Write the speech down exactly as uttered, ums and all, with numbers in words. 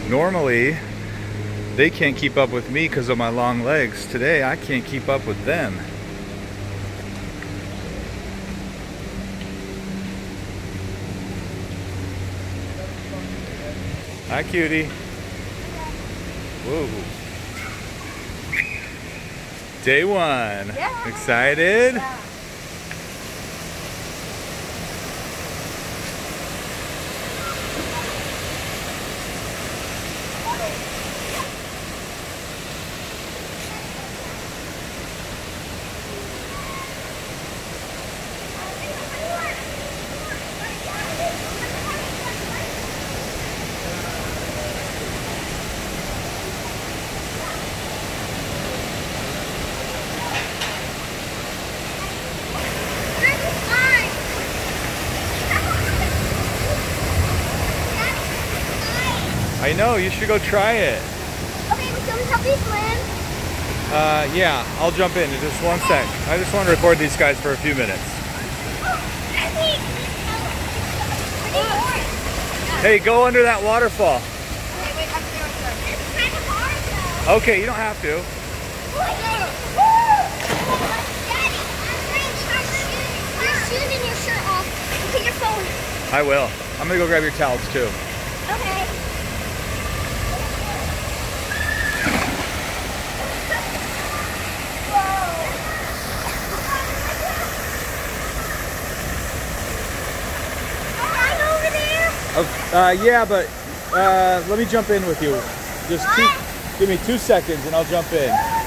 Normally, they can't keep up with me because of my long legs. Today, I can't keep up with them. Hi, cutie. Whoa. Day one. Yeah. Excited? Yeah. I know, you should go try it. Okay, so we help you swim? Uh, yeah, I'll jump in in just one sec. I just want to record these guys for a few minutes. Hey, go under that waterfall. Okay, wait, I'm there with her. It's kind of hard though. Okay, you don't have to. Daddy, your shoes and your shirt off. Put your phone. I will. I'm gonna go grab your towels too. Okay. Oh, uh, yeah, but uh, let me jump in with you. Just two, give me two seconds and I'll jump in.